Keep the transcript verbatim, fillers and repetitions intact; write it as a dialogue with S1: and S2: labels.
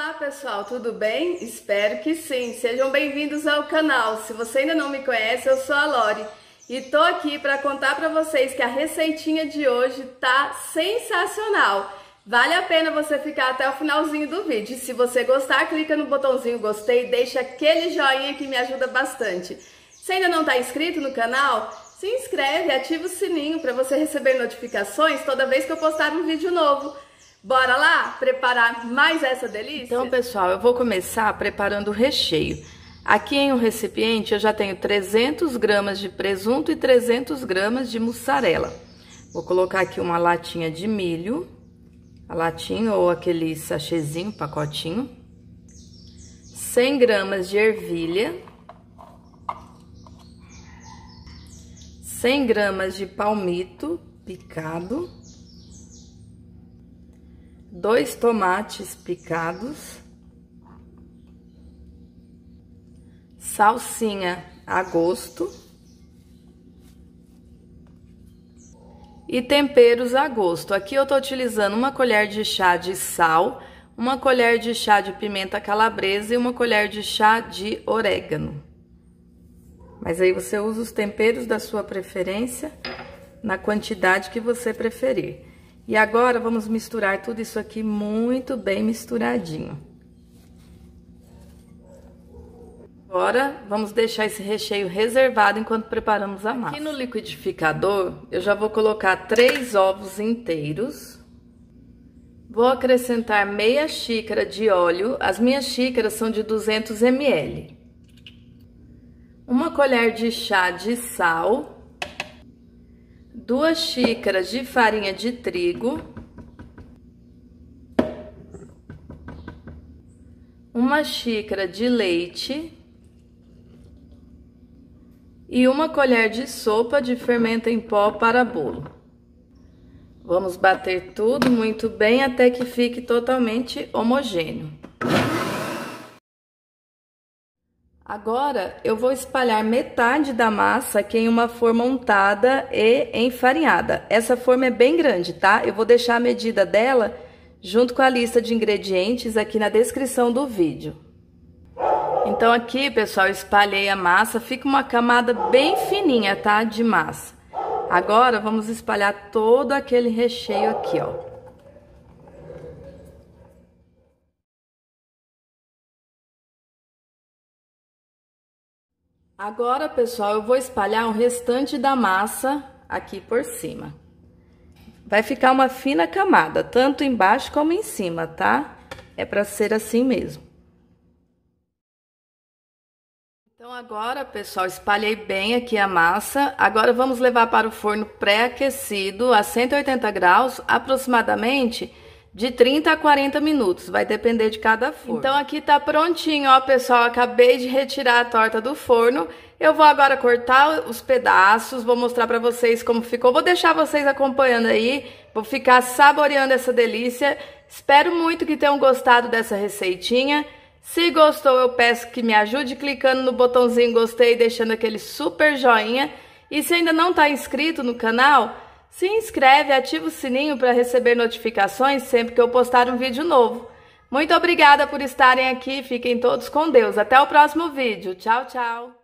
S1: Olá pessoal, tudo bem? Espero que sim. Sejam bem-vindos ao canal. Se você ainda não me conhece, eu sou a Lori e tô aqui para contar para vocês que a receitinha de hoje tá sensacional. Vale a pena você ficar até o finalzinho do vídeo. Se você gostar, clica no botãozinho gostei e deixa aquele joinha que me ajuda bastante. Se ainda não está inscrito no canal, se inscreve, ativa o sininho para você receber notificações toda vez que eu postar um vídeo novo. Bora lá preparar mais essa delícia?
S2: Então, pessoal, eu vou começar preparando o recheio. Aqui em um recipiente eu já tenho trezentos gramas de presunto e trezentos gramas de mussarela. Vou colocar aqui uma latinha de milho, a latinha ou aquele sachêzinho, pacotinho. cem gramas de ervilha. cem gramas de palmito picado. Dois tomates picados, salsinha a gosto e temperos a gosto. Aqui eu tô utilizando uma colher de chá de sal, uma colher de chá de pimenta calabresa e uma colher de chá de orégano. Mas aí você usa os temperos da sua preferência, na quantidade que você preferir. E agora vamos misturar tudo isso aqui muito bem misturadinho. Agora vamos deixar esse recheio reservado enquanto preparamos a massa. Aqui no liquidificador eu já vou colocar três ovos inteiros. Vou acrescentar meia xícara de óleo, as minhas xícaras são de duzentos mililitros. Uma colher de chá de sal. Duas xícaras de farinha de trigo, uma xícara de leite e uma colher de sopa de fermento em pó para bolo. Vamos bater tudo muito bem até que fique totalmente homogêneo. Agora, eu vou espalhar metade da massa aqui em uma forma untada e enfarinhada. Essa forma é bem grande, tá? Eu vou deixar a medida dela junto com a lista de ingredientes aqui na descrição do vídeo. Então aqui, pessoal, eu espalhei a massa, fica uma camada bem fininha, tá? De massa. Agora, vamos espalhar todo aquele recheio aqui, ó. Agora, pessoal, eu vou espalhar o restante da massa aqui por cima. Vai ficar uma fina camada, tanto embaixo como em cima, tá? É pra ser assim mesmo. Então, agora, pessoal, espalhei bem aqui a massa. Agora, vamos levar para o forno pré-aquecido a cento e oitenta graus, aproximadamente de trinta a quarenta minutos, vai depender de cada forno. Então aqui tá prontinho, ó, pessoal, acabei de retirar a torta do forno. Eu vou agora cortar os pedaços, vou mostrar pra vocês como ficou. Vou deixar vocês acompanhando aí, vou ficar saboreando essa delícia. Espero muito que tenham gostado dessa receitinha. Se gostou, eu peço que me ajude clicando no botãozinho gostei e deixando aquele super joinha. E se ainda não tá inscrito no canal, se inscreve, ativa o sininho para receber notificações sempre que eu postar um vídeo novo. Muito obrigada por estarem aqui, fiquem todos com Deus. Até o próximo vídeo. Tchau, tchau.